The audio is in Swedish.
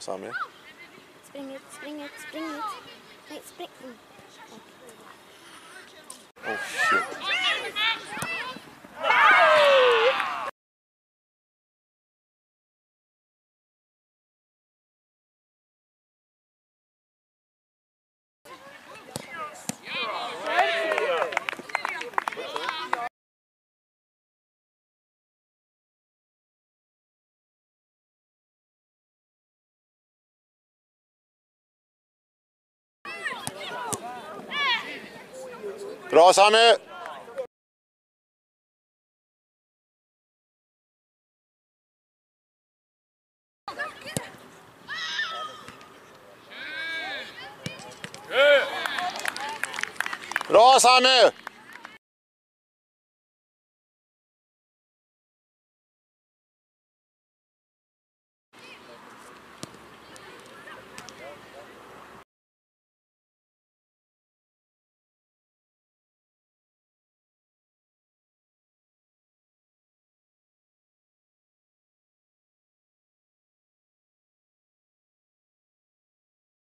Sami. Spring ut, spring ut, spring ut. Nej, spring. Oh shit. Bra Sami! Bra Sami!